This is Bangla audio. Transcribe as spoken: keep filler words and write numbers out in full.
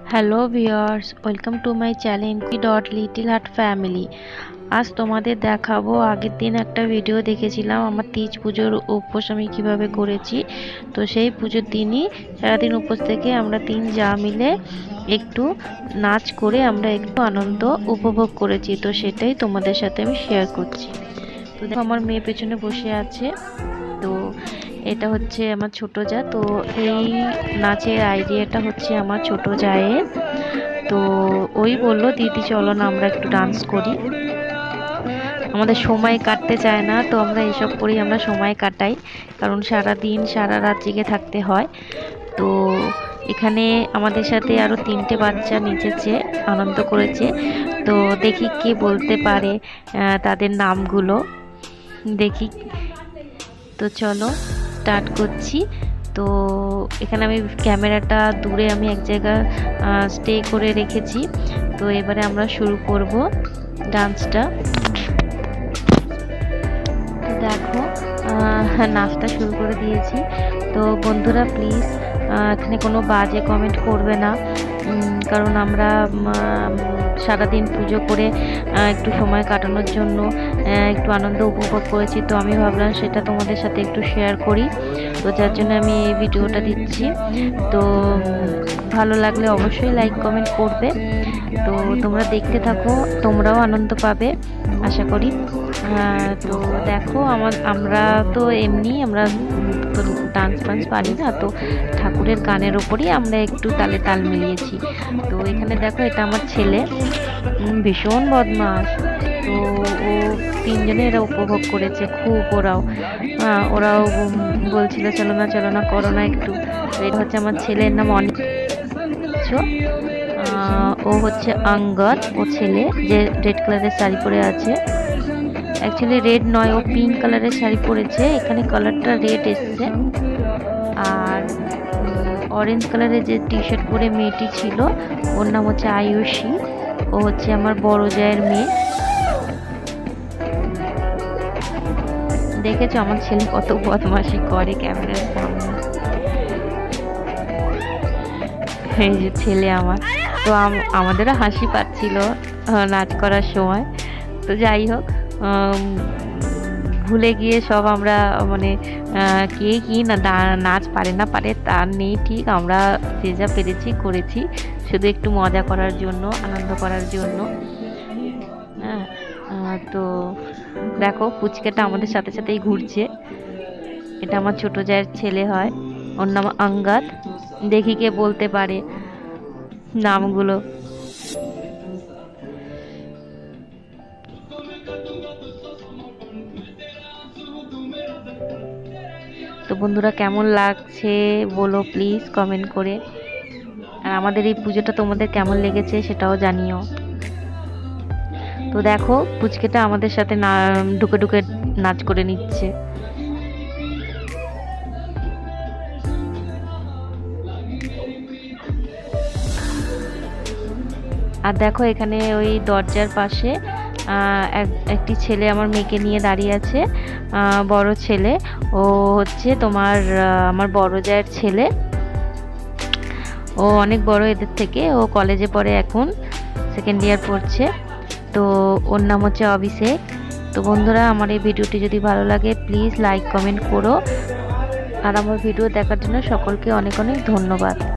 Hello viewers, welcome to my channel dot little heart family. আজ তোমাদের দেখাবো, আগের দিন একটা ভিডিও দেখেছিলাম আমার তিজ পুজোর উপোস আমি কীভাবে করেছি। তো সেই পুজোর দিনই সারাদিন উপোস থেকে আমরা তিন যা মিলে একটু নাচ করে আমরা একটু আনন্দ উপভোগ করেছি। তো সেটাই তোমাদের সাথে আমি শেয়ার করছি। তো দেখো আমার মেয়ে পেছনে বসে আছে। তো এটা হচ্ছে আমার ছোট যা। তো এই নাচের আইডিয়াটা হচ্ছে আমার ছোট জায়ের। তো ওই বললো, দিদি চলো না আমরা একটু ডান্স করি। আমাদের সময় কাটতে চায় না, তো আমরা এসব করেই আমরা সময় কাটাই, কারণ সারা দিন সারা রাত জেগে থাকতে হয়। তো এখানে আমাদের সাথে আরো তিনটে বাচ্চা নেচেছে, আনন্দ করেছে। তো দেখি কে বলতে পারে তাদের নামগুলো, দেখি। তো চলো স্টার্ট করছি। তো এখানে আমি ক্যামেরাটা দূরে আমি এক জায়গায় স্টে করে রেখেছি। তো এবারে আমরা শুরু করব ডান্সটা। দেখো নাচটা শুরু করে দিয়েছি। তো বন্ধুরা প্লিজ এখানে কোনো বাজে কমেন্ট করবে না, কারণ আমরা সারাদিন পুজো করে একটু সময় কাটানোর জন্য একটু আনন্দ উপভোগ করেছি। তো আমি ভাবলাম সেটা তোমাদের সাথে একটু শেয়ার করি, তো যার জন্য আমি এই ভিডিওটা দিচ্ছি। তো ভালো লাগলে অবশ্যই লাইক কমেন্ট করবে। তো তোমরা দেখতে থাকো, তোমরাও আনন্দ পাবে আশা করি। তো দেখো আমার আমরা তো এমনি আমরা তো ডান্স ফান্স পারি না, তো ঠাকুরের গানের ওপরই আমরা একটু তালে তাল মিলিয়েছি। তো এখানে দেখো এটা আমার ছেলে, ভীষণ বদমাস। তো ও তিনজনে এরা উপভোগ করেছে খুব। ওরাও হ্যাঁ ওরাও বলছিল চলো না চলো না করো না একটু। তো এটা হচ্ছে আমার ছেলের নাম অনেক। ও হচ্ছে অঙ্গদ, ও ছেলে যে রেড কালারের শাড়ি পরে আছে। অ্যাকচুয়ালি রেড নয়, ও পিঙ্ক কালারের শাড়ি পরেছে, এখানে কালারটা রেড এসছে। আর অরেঞ্জ কালারের যে টি শার্ট পরে মেয়েটি ছিল ওর নাম হচ্ছে আয়ুষী, ও হচ্ছে আমার বড় জায়ের মেয়ে। দেখেছো আমার ছেলে কত বদমাশি করে ক্যামেরার সামনে। এই যে ছেলে আমার। তো আমাদেরও হাসি পাচ্ছিল নাচ করার সময়। তো যাই হোক, ভুলে গিয়ে সব আমরা মানে কে কি না নাচ পারে না পারে তার নেই ঠিক, আমরা যে যা পেরেছি করেছি, শুধু একটু মজা করার জন্য, আনন্দ করার জন্য। হ্যাঁ তো দেখো পুচকেটা আমাদের সাথে সাথেই ঘুরছে। এটা আমার ছোট জায়ের ছেলে হয়, ওর নাম অঙ্গদ। দেখি কে বলতে পারে নামগুলো। তো বন্ধুরা কেমন লাগছে বলো প্লিজ কমেন্ট করে, আর আমাদের এই পুজোটা তোমাদের কেমন লেগেছে সেটাও জানিও। তো দেখো পুচকেটা আমাদের সাথে না ঢুকে ঢুকে নাচ করে নিচ্ছে। আর দেখো এখানে ওই দরজার পাশে একটি ছেলে আমার মেয়েকে নিয়ে দাঁড়িয়ে আছে, বড় ছেলে। ও হচ্ছে তোমার আমার বড় জায়ের ছেলে, ও অনেক বড় এদের থেকে, ও কলেজে পড়ে, এখন সেকেন্ড ইয়ার পড়ছে। তো ওর নাম হচ্ছে অভিষেক। তো বন্ধুরা আমার এই ভিডিওটি যদি ভালো লাগে প্লিজ লাইক কমেন্ট করো, আর আমার ভিডিও দেখার জন্য সকলকে অনেক অনেক ধন্যবাদ।